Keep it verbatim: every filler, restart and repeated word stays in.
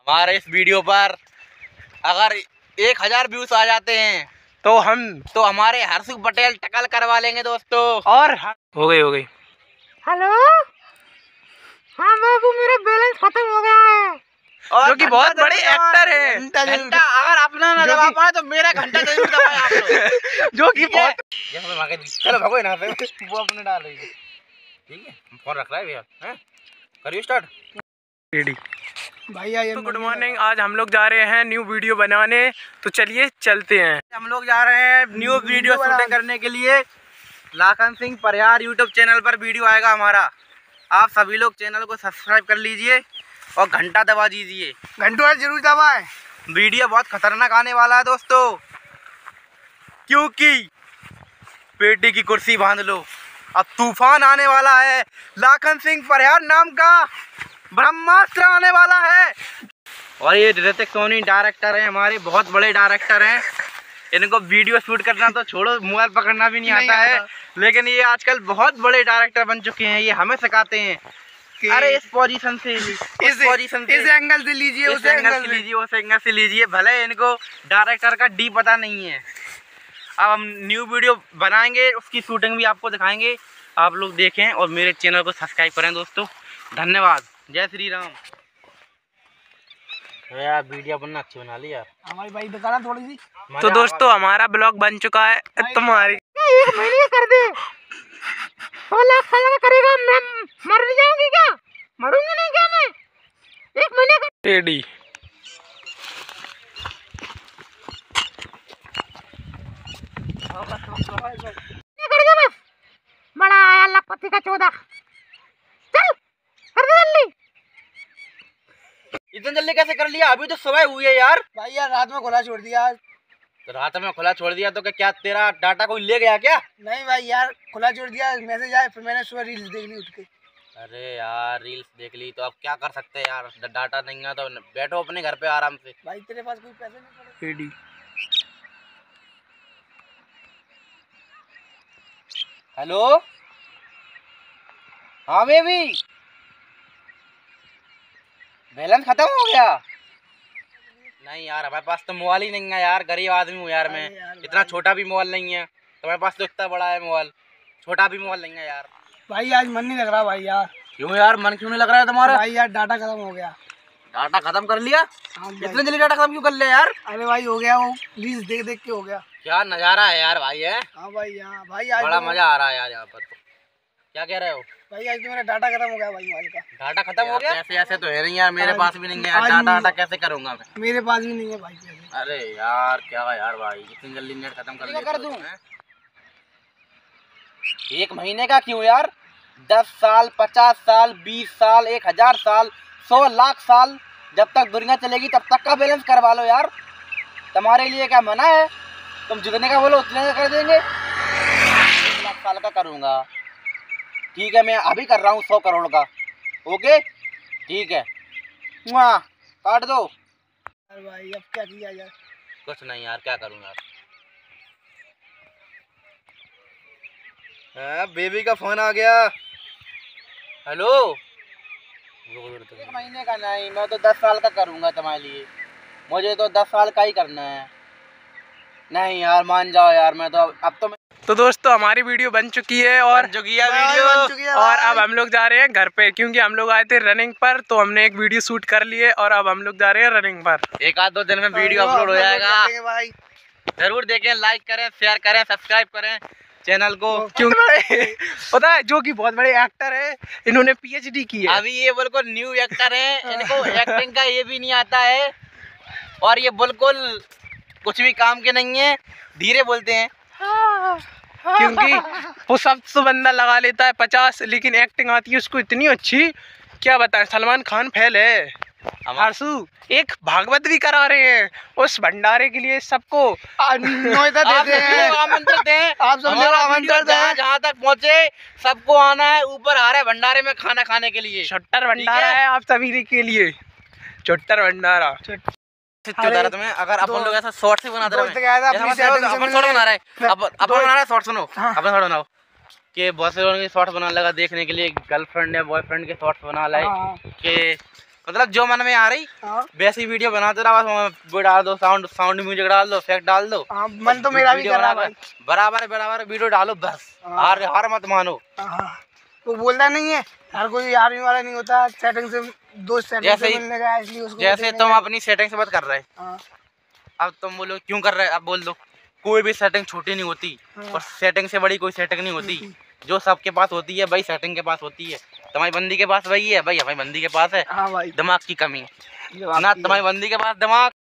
हमारे इस वीडियो पर अगर एक हजार व्यूज आ जाते हैं तो हम तो हमारे हर्षु पटेल टकल करवा लेंगे दोस्तों। और हो गई हो गई हेलो, हाँ बाबू मेरा बैलेंस खत्म हो गया है। और जो कि बहुत बड़े एक्टर है। घंटा अगर अपना ना दबा पाए तो मेरा घंटा जरूर दबाए आप लोग। जो कि बहुत चलो भगो ना वो अपने डाल रही है। ठीक है, फोन रख रहा है भैया। हैं करिए स्टार्ट रेडी भैया। तो गुड मॉर्निंग, आज हम लोग जा रहे हैं न्यू वीडियो बनाने, तो चलिए चलते हैं। हम लोग जा रहे हैं न्यू वीडियो शूटिंग करने के लिए। लाखन सिंह परिहार यूट्यूब चैनल पर वीडियो आएगा हमारा। आप सभी लोग चैनल को सब्सक्राइब कर लीजिए और घंटा दबा दीजिए। घंटों जरूर दबाएं। वीडियो बहुत खतरनाक आने वाला है दोस्तों, क्योंकि पेटी की कुर्सी बांध लो, अब तूफान आने वाला है। लाखन सिंह परिहार नाम का ब्रह्मास्त्र आने वाला है। और ये ऋतिक सोनी डायरेक्टर हैं, हमारे बहुत बड़े डायरेक्टर हैं। इनको वीडियो शूट करना तो छोड़ो, मोबाइल पकड़ना भी नहीं, नहीं आता, आता है, लेकिन ये आजकल बहुत बड़े डायरेक्टर बन चुके हैं। ये हमें सिखाते हैं, अरे इस पोजीशन से, इस पोजीशन से, इस एंगल से लीजिए, उस एंगल से लीजिए, उस एंगल से लीजिए। भले इनको डायरेक्टर का डी पता नहीं है। अब हम न्यू वीडियो बनाएंगे, उसकी शूटिंग भी आपको दिखाएंगे। आप लोग देखें और मेरे चैनल को सब्सक्राइब करें दोस्तों। धन्यवाद, जय श्री राम। यार वीडियो बनना अच्छी बना ली यार, हमारी भाई दिखाना थोड़ी सी। तो दोस्तों हमारा ब्लॉग बन चुका है। तुम्हारी एक महीने कर दे, सौ लाख साल का करेगा। मैं मर जाऊंगी क्या? मरूंगी नहीं क्या मैं? एक महीने का रेडी कर दे बस। बड़ा आया लखपति का चौदह। चल कर दे जल्दी। इतनी जल्दी कैसे कर लिया? अभी तो सुबह हुई है यार। भाई यार रात में खुला छोड़ दिया। तो रात में खुला छोड़ दिया तो क्या तेरा डाटा कोई ले गया क्या? नहीं भाई यार, खुला छोड़ दिया, मैसेज आया, फिर मैंने सुबह रील्स देख ली उठ के। अरे यार रील्स देख ली तो अब क्या कर सकते हैं यार, डाटा नहीं है तो बैठो अपने घर पे आराम से। भाई तेरे पास कोई पैसे नहीं पड़े? हेलो, हाँ बेबी, बैलेंस खत्म हो गया? नहीं यार हमारे पास तो मोबाइल ही नहीं है यार, गरीब आदमी हूँ यार मैं। इतना छोटा भी मोबाइल नहीं है, तुम्हारे पास तो इतना बड़ा है मोबाइल, छोटा भी मोबाइल नहीं है यार। भाई आज मन नहीं लग रहा भाई यार। क्यों यार मन क्यों नहीं लग रहा है तुम्हारा? भाई यार डाटा खत्म हो गया। डाटा खत्म कर लिया? इतने जल्दी डाटा खत्म क्यों कर लिया यार? अरे भाई हो गया, वो रील्स देख देख के हो गया। क्या नजारा है यार भाई है। हाँ भाई, हाँ भाई आज बड़ा मजा आ रहा है यार यहाँ पर। तो क्या कह रहे हो भाई? आज तो मेरा डाटा खत्म हो गया भाई, मोबाइल का डाटा खत्म हो गया। ऐसे ऐसे तो है नहीं यार, मेरे पास भी नहीं है डाटा। डाटा कैसे करूंगा मैं? मेरे पास भी नहीं है भाई। अरे यार क्या यार भाई, इतनी जल्दी नेट खत्म कर लिया? कर दूं एक महीने का? क्यों यार, दस साल, पचास साल, बीस साल, एक हजार साल, सौ लाख साल, जब तक दुनिया चलेगी तब तक का बैलेंस करवा लो यार। तुम्हारे लिए क्या मना है? तुम जितने का बोलो उतने का कर देंगे। एक लाख साल का करूँगा, ठीक है, मैं अभी कर रहा हूँ सौ करोड़ का। ओके ठीक है, काट दो। अरे भाई अब क्या किया जाए? कुछ नहीं यार, क्या करूँगा। हाँ बेबी का फोन आ गया। हेलो, एक महीने का नहीं, मैं तो दस साल का करूँगा तुम्हारे लिए। मुझे तो दस साल का ही करना है। नहीं यार मान जाओ यार, मैं तो अब तो मैं... तो दोस्तों हमारी वीडियो बन चुकी है और बन चुकी है वीडियो बन चुकी है और अब हम लोग जा रहे हैं घर पे, क्योंकि हम लोग आए थे रनिंग पर, तो हमने एक वीडियो शूट कर लिए और अब हम लोग जा रहे हैं रनिंग पर। एक आध दो दिन में वीडियो अपलोड हो जाएगा भाई, जरूर देखें, लाइक करें, शेयर करें, सब्सक्राइब करें चैनल को। क्यों पता है, जो कि बहुत बड़े एक्टर है, इन्होंने पीएचडी की है। अभी ये बिल्कुल न्यू एक्टर है, इनको एक्टिंग का ये भी नहीं आता है और ये बिल्कुल कुछ भी काम के नहीं है, धीरे बोलते हैं। क्योंकि वो सब तो बंदा लगा लेता है पचास, लेकिन एक्टिंग आती है उसको इतनी अच्छी, क्या बताएं। सलमान खान फैल है। हर्षु एक भागवत भी करा रहे हैं उस भंडारे के लिए, सबको न्योता देते हैं, आमंत्रित हैं। आप सब लोग आमंत्रित हैं, जहाँ तक पहुँचे सबको आना है ऊपर हारे भंडारे में खाना खाने के लिए। छोट्टर भंडारा है आप सभी के लिए, छोट्टर भंडारा। तुम्हें अगर अपन लोग ऐसा शॉर्ट से बनाते रहे, अपन शॉर्ट बना रहे हैं, अपन बना रहे शॉर्ट, सुनो अपन शॉर्ट बनाओ कि बहुत से लोगों के शॉर्ट्स बना लगा देखने के लिए, गर्लफ्रेंड या बॉयफ्रेंड के शॉर्ट्स बना लाए कि मतलब जो मन में आ रही हाँ वैसी वीडियो बनाते रहा, बस वो डाल दो, साउंड साउंड म्यूजिक डाल दो, इफेक्ट डाल दो। हाँ, मन तो मेरा भी वीडियो कर रहा बनाकर भाई। बराबर बराबर वीडियो डालो बस। हाँ। हार हार मत मानो। हाँ, वो बोलता नहीं है हर कोई आर्मी वाला नहीं होता, सेटिंग से दोस्त सेटिंग जैसे से ही- मिलने गया इसलिए उसको जैसे देखने तुम गया। अपनी सेटिंग से बात कर रहे, हाँ अब तुम बोलो क्यों कर रहे, अब बोल दो कोई भी सेटिंग छोटी नहीं होती हाँ। और सेटिंग से बड़ी कोई सेटिंग नहीं होती। जो सबके पास होती है भाई सेटिंग के पास होती है। तुम्हारी बंदी के पास वही है भाई, हमारी बंदी के पास है हाँ भाई दिमाग की कमी। जवाब ना दिया। तुम्हारी बंदी के पास दिमाग